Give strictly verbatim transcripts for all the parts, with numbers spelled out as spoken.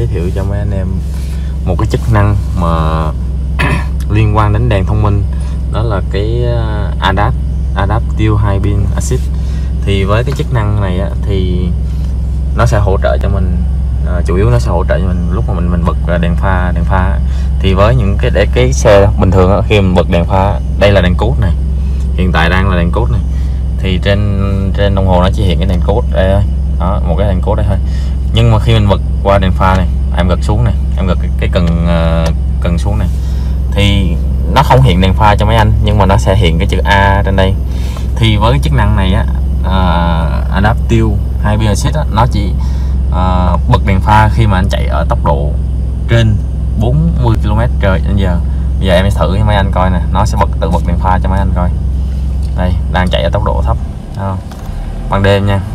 giới thiệu cho mấy anh em một cái chức năng mà liên quan đến đèn thông minh, đó là cái ADAS Adaptive High Beam Assist. Thì với cái chức năng này á, thì nó sẽ hỗ trợ cho mình, à, chủ yếu nó sẽ hỗ trợ cho mình lúc mà mình mình bật đèn pha đèn pha thì với những cái để cái xe bình thường á, khi mình bật đèn pha, đây là đèn cốt này, hiện tại đang là đèn cốt này, thì trên trên đồng hồ nó chỉ hiện cái đèn cốt đây thôi, đó, một cái đèn cốt đây thôi. Nhưng mà khi mình bật qua đèn pha này, em gật xuống này, em gật cái, cái cần uh, cần xuống này, thì nó không hiện đèn pha cho mấy anh, nhưng mà nó sẽ hiện cái chữ A trên đây. Thì với cái chức năng này á, uh, Adaptive High Beam Assist á, nó chỉ uh, bật đèn pha khi mà anh chạy ở tốc độ trên bốn mươi ki lô mét trên giờ. Bây giờ em sẽ thử cho mấy anh coi nè, nó sẽ bật tự bật đèn pha cho mấy anh coi. Đây, đang chạy ở tốc độ thấp, không? Ban đêm nha.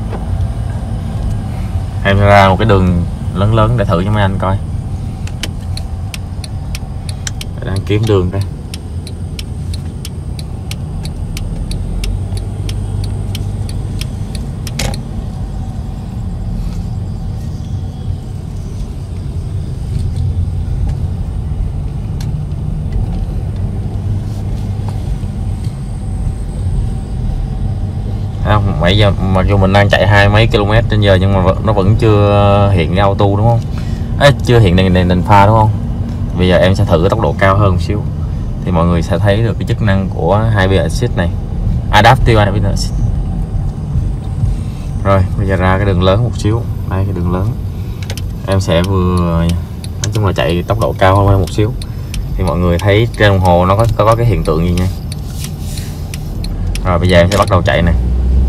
Em sẽ ra một cái đường lớn lớn để thử cho mấy anh coi. Đang kiếm đường đây. Không, bây giờ mặc dù mình đang chạy hai mấy km trên giờ nhưng mà nó vẫn chưa hiện cái auto đúng không? À, chưa hiện đèn, đèn đèn pha đúng không? Bây giờ em sẽ thử tốc độ cao hơn một xíu thì mọi người sẽ thấy được cái chức năng của High Beam Assist này, Adaptive High Beam Assist. Rồi bây giờ ra cái đường lớn một xíu, đây cái đường lớn em sẽ vừa nói chung là chạy tốc độ cao hơn một xíu thì mọi người thấy trên đồng hồ nó có có, có cái hiện tượng gì nha. Rồi bây giờ em sẽ bắt đầu chạy này.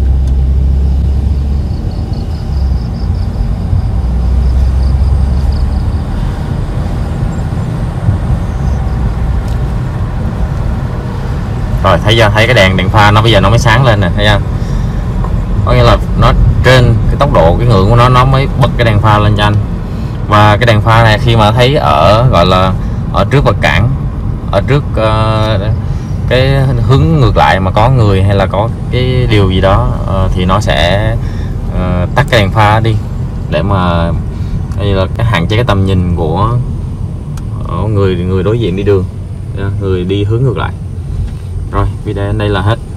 Rồi thấy chưa, thấy cái đèn đèn pha nó bây giờ nó mới sáng lên nè, thấy chưa? Có nghĩa là nó trên cái tốc độ, cái ngưỡng của nó nó mới bật cái đèn pha lên cho anh. Và cái đèn pha này khi mà thấy ở gọi là ở trước bậc cản, ở trước uh, cái hướng ngược lại mà có người hay là có cái điều gì đó uh, thì nó sẽ uh, tắt cái đèn pha đi để mà đây là cái hạn chế cái tầm nhìn của người người đối diện đi đường, người đi hướng ngược lại. Rồi video đến đây là hết.